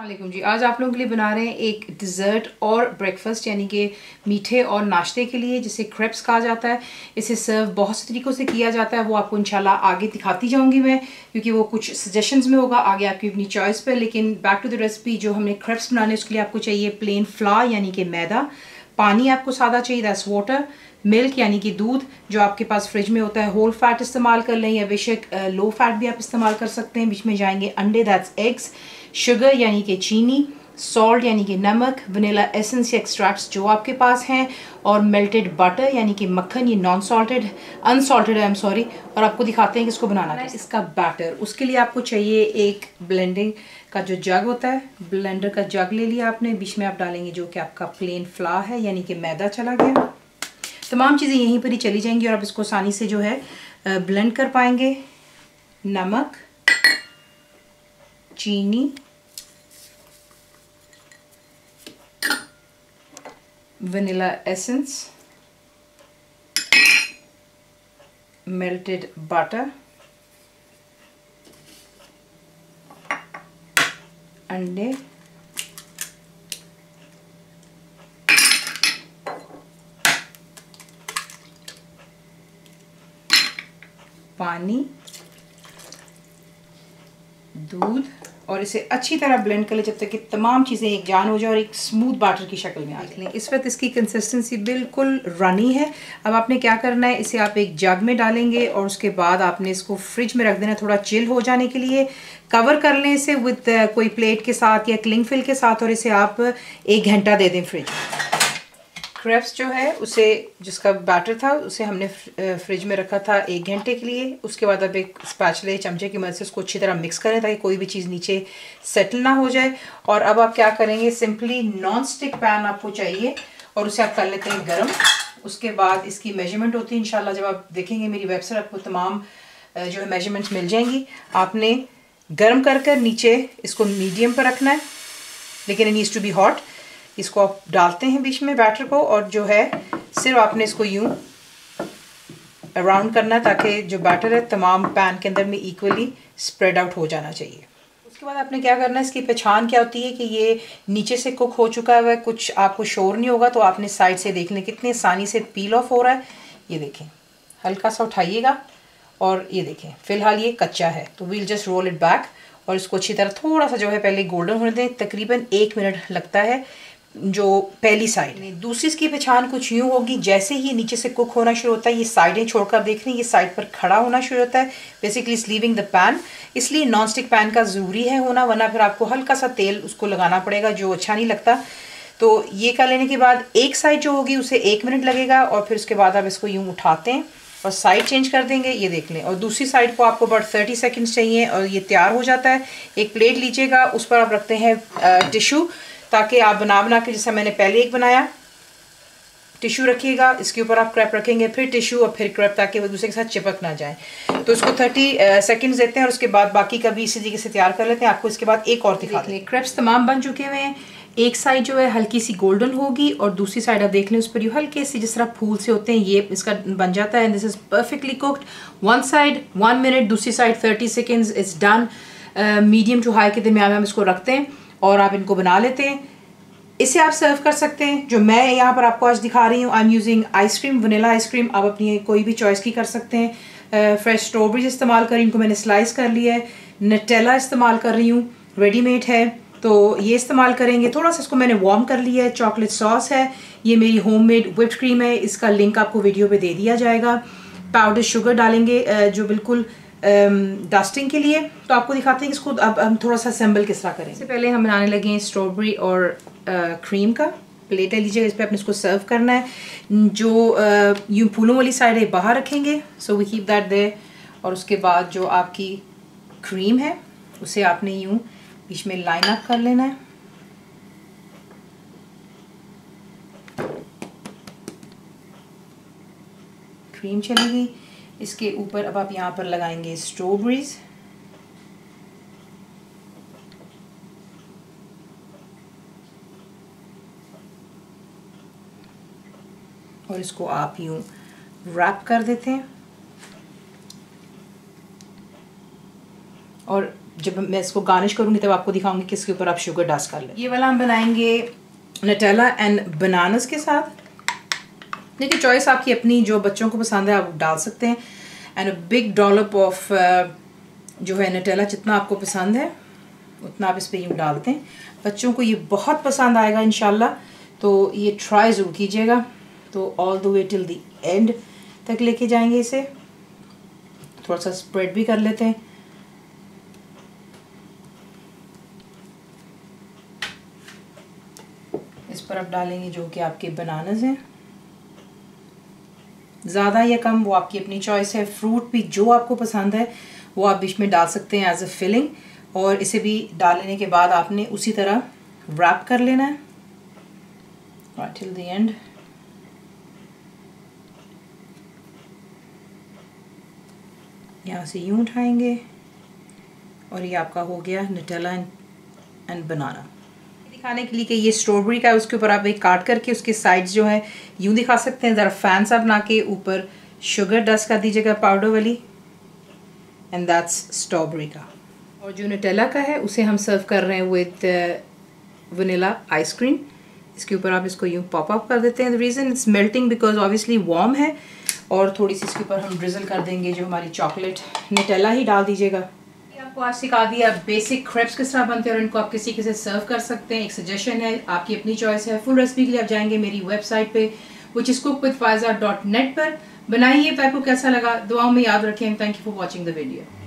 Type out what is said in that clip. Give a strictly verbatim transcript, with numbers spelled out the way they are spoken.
वालेकुम जी। आज आप लोगों के लिए बना रहे हैं एक डिज़र्ट और ब्रेकफास्ट, यानी कि मीठे और नाश्ते के लिए, जिसे क्रेप्स कहा जाता है। इसे सर्व बहुत से तरीक़ों से किया जाता है, वो आपको इंशाल्लाह आगे दिखाती जाऊंगी मैं, क्योंकि वो कुछ सजेशंस में होगा, आगे आपकी अपनी चॉइस पर। लेकिन बैक टू द रेसिपी। जो हमने क्रेप्स बनाने उसके लिए आपको चाहिए प्लेन फ्लावर यानी कि मैदा, पानी आपको सादा चाहिए, दैट्स वाटर, मिल्क यानी कि दूध जो आपके पास फ्रिज में होता है, होल फैट इस्तेमाल कर लें या बेशक लो फैट भी आप इस्तेमाल कर सकते हैं। बीच में जाएंगे अंडे, दैट्स एग्स, शुगर यानी कि चीनी, सॉल्ट यानी कि नमक, वनीला एसेंस या एक्सट्रैक्ट्स जो आपके पास हैं, और मेल्टेड बटर यानी कि मक्खन, ये नॉन सॉल्टेड अनसॉल्टेड है, आई एम सॉरी। और आपको दिखाते हैं कि इसको बनाना है। इसका बैटर, उसके लिए आपको चाहिए एक ब्लेंडिंग का जो जग होता है, ब्लेंडर का जग ले लिया आपने, बीच में आप डालेंगे जो कि आपका प्लेन फ्लावर है यानी कि मैदा चला गया। तमाम चीज़ें यहीं पर ही चली जाएंगी और आप इसको आसानी से जो है ब्लेंड कर पाएंगे। नमक, चीनी, वनीला एसेंस, मेल्टेड बटर, अंडे, पानी, दूध, और इसे अच्छी तरह ब्लेंड कर ले जब तक कि तमाम चीज़ें एक जान हो जाए और एक स्मूथ बैटर की शक्ल में आ जाए। इस वक्त इसकी कंसिस्टेंसी बिल्कुल रनी है। अब आपने क्या करना है, इसे आप एक जग में डालेंगे और उसके बाद आपने इसको फ्रिज में रख देना थोड़ा चिल हो जाने के लिए। कवर कर लें इसे विद कोई प्लेट के साथ या क्लिंग फिल के साथ, और इसे आप एक घंटा दे दें फ्रिज में। क्रेप्स जो है उसे, जिसका बैटर था उसे हमने फ्रिज में रखा था एक घंटे के लिए। उसके बाद अब एक स्पैचुला चमचे की मदद से उसको अच्छी तरह मिक्स करें ताकि कोई भी चीज़ नीचे सेटल ना हो जाए। और अब आप क्या करेंगे, सिंपली नॉन स्टिक पैन आपको चाहिए और उसे आप कर लेते हैं गर्म। उसके बाद इसकी मेजरमेंट होती है, इंशाल्लाह जब आप देखेंगे मेरी वेबसाइट आपको तमाम जो है मेजरमेंट्स मिल जाएंगी। आपने गर्म कर कर नीचे इसको मीडियम पर रखना है, लेकिन it needs to be hot. इसको आप डालते हैं बीच में बैटर को, और जो है सिर्फ आपने इसको यूं अराउंड करना है ताकि जो बैटर है तमाम पैन के अंदर में इक्वली स्प्रेड आउट हो जाना चाहिए। उसके बाद आपने क्या करना है, इसकी पहचान क्या होती है कि ये नीचे से कुक हो चुका है, कुछ आपको शोर नहीं होगा, तो आपने साइड से देख लें कितनी आसानी से पील ऑफ हो रहा है। ये देखें, हल्का सा उठाइएगा और ये देखें फ़िलहाल ये कच्चा है, तो we'll just roll it back और इसको अच्छी तरह थोड़ा सा जो है पहले गोल्डन होने दें। तकरीबन एक मिनट लगता है जो पहली साइड में। दूसरी इसकी पहचान कुछ यूँ होगी, जैसे ही नीचे से कुक होना शुरू होता है ये साइडें छोड़कर देख रहे हैं, ये साइड पर खड़ा होना शुरू होता है, basically is leaving the pan. इसलिए नॉन स्टिक पैन का ज़रूरी है होना, वरना फिर आपको हल्का सा तेल उसको लगाना पड़ेगा जो अच्छा नहीं लगता। तो ये कर लेने के बाद एक साइड जो होगी उसे एक मिनट लगेगा, और फिर उसके बाद आप इसको यूँ उठाते हैं और साइड चेंज कर देंगे, ये देख लें। और दूसरी साइड को आपको बट थर्टी सेकेंड्स चाहिए और ये तैयार हो जाता है। एक प्लेट लीजिएगा, उस पर आप रखते हैं टिशू, ताकि आप बना बना के, जैसा मैंने पहले एक बनाया, टिशू रखिएगा, इसके ऊपर आप क्रैप रखेंगे, फिर टिशू और फिर क्रैप, ताकि वो दूसरे के साथ चिपक ना जाए। तो इसको थर्टी सेकंड्स देते हैं और उसके बाद बाकी का भी इसी तरीके से तैयार कर लेते हैं। आपको इसके बाद एक और दिखाते हैं। क्रैप्स तमाम बन चुके हुए हैं। एक साइड जो है हल्की सी गोल्डन होगी और दूसरी साइड आप देख लें उस पर ये हल्के से जिस तरह फूल से होते हैं ये इसका बन जाता है। This is perfectly cooked. One side one minute, दूसरी side thirty seconds, it's done. Medium to high के दरमियान में हम इसको रखते हैं और आप इनको बना लेते हैं। इसे आप सर्व कर सकते हैं। जो मैं यहाँ पर आपको आज दिखा रही हूँ, I am using ice cream, vanilla ice cream. आप अपनी कोई भी चॉइस की कर सकते हैं। फ्रेश स्ट्रॉबेरीज इस्तेमाल कर रही हूँ, इनको मैंने स्लाइस कर लिया है। नटेला इस्तेमाल कर रही हूँ, रेडीमेड है, तो ये इस्तेमाल करेंगे। थोड़ा सा इसको मैंने वार्म कर लिया है। चॉकलेट सॉस है, ये मेरी होममेड व्हिप्ड क्रीम है, इसका लिंक आपको वीडियो पे दे दिया जाएगा। पाउडर शुगर डालेंगे जो बिल्कुल डस्टिंग के लिए। तो आपको दिखाते हैं कि इसको अब हम थोड़ा सा असेंबल किस तरह करें। इससे पहले हम बनाने लगे हैं स्ट्रॉबेरी और क्रीम का। प्लेट है लीजिएगा, इस पर आपने इसको सर्व करना है। जो यूँ फूलों वाली साइड है बाहर रखेंगे, so we keep that there. और उसके बाद जो आपकी क्रीम है उसे आपने यूँ बीच में लाइन अप कर लेना है। क्रीम चली गई। इसके ऊपर अब आप यहाँ पर लगाएंगे स्ट्रॉबेरीज, और इसको आप यूँ रैप कर देते हैं। और जब मैं इसको गार्निश करूँगी तब आपको दिखाऊंगी कि इसके ऊपर आप शुगर डस्ट कर लें। ये वाला हम बनाएंगे नटेला एंड बनानास के साथ। देखिए चॉइस आपकी अपनी, जो बच्चों को पसंद है आप डाल सकते हैं। And a big dollop of जो है नटेला, जितना आपको पसंद है उतना आप इस पर यूँ डालते हैं। बच्चों को ये बहुत पसंद आएगा इंशाल्लाह, तो ये ट्राई ज़रूर कीजिएगा। तो all the way till the end तक लेके जाएंगे इसे। थोड़ा सा स्प्रेड भी कर लेते हैं। इस पर आप डालेंगे जो कि आपके बनानास हैं, ज़्यादा या कम वो आपकी अपनी चॉइस है। फ्रूट भी जो आपको पसंद है वो आप बीच में डाल सकते हैं एज अ फिलिंग। और इसे भी डालने के बाद आपने उसी तरह रैप कर लेना है टिल द एंड। यहाँ से यूँ उठाएंगे और ये आपका हो गया नटेला एंड बनाना। दिखाने के लिए कि ये स्ट्रॉबेरी का है, उसके ऊपर आप एक काट करके उसके साइड्स जो है यूँ दिखा सकते हैं। ज़रा फैन सा बना के ऊपर शुगर डस्ट कर दीजिएगा पाउडर वाली, एंड दैट्स स्ट्रॉबेरी का। और जो नटेला का है उसे हम सर्व कर रहे हैं विद वनीला आइसक्रीम। इसके ऊपर आप इसको यूँ पॉप अप कर देते हैं। The reason it's melting because obviously warm है। और थोड़ी सी इसके ऊपर हम ड्रिजल कर देंगे जो हमारी चॉकलेट। नटेला ही डाल दीजिएगा। आपको आज सिखा दिया बेसिक क्रेप्स किस तरह बनते हैं और इनको आप किसी के साथ सर्व कर सकते हैं। एक सजेशन है, आपकी अपनी चॉइस है। फुल रेसिपी के लिए आप जाएंगे मेरी वेबसाइट पे which is cook with Faiza dot net पर। बनाइए, आपको कैसा लगा दुआओं में याद रखें। Thank you for watching the video.